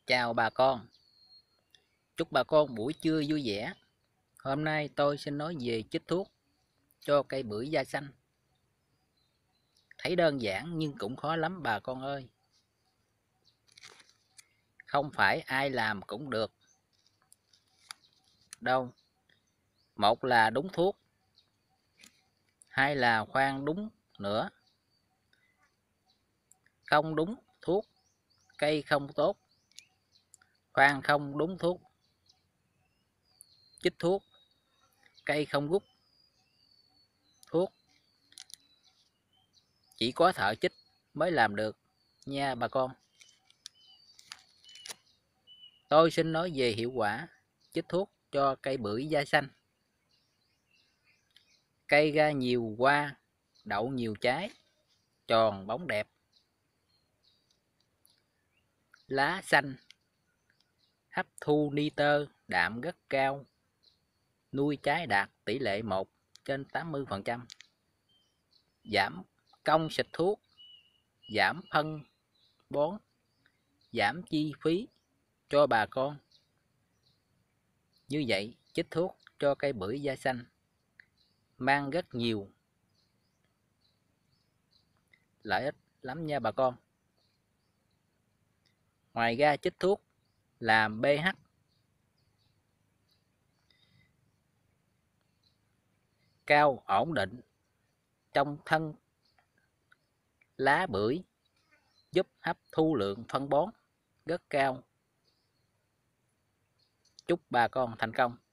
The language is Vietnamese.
Chào bà con, chúc bà con buổi trưa vui vẻ. Hôm nay tôi xin nói về chích thuốc cho cây bưởi da xanh. Thấy đơn giản nhưng cũng khó lắm bà con ơi. Không phải ai làm cũng được đâu. Một là đúng thuốc, hai là khoan đúng nữa. Không đúng thuốc, cây không tốt. Khoan không đúng thuốc, chích thuốc, cây không rút thuốc. Chỉ có thợ chích mới làm được nha bà con. Tôi xin nói về hiệu quả chích thuốc cho cây bưởi da xanh. Cây ra nhiều hoa, đậu nhiều trái, tròn bóng đẹp, lá xanh, hấp thu nitơ đạm rất cao, nuôi trái đạt tỷ lệ 1/80%, giảm công xịt thuốc, giảm phân bón, giảm chi phí cho bà con. Như vậy, chích thuốc cho cây bưởi da xanh mang rất nhiều lợi ích lắm nha bà con. Ngoài ra chích thuốc làm pH cao ổn định trong thân lá bưởi, giúp hấp thu lượng phân bón rất cao. Chúc bà con thành công.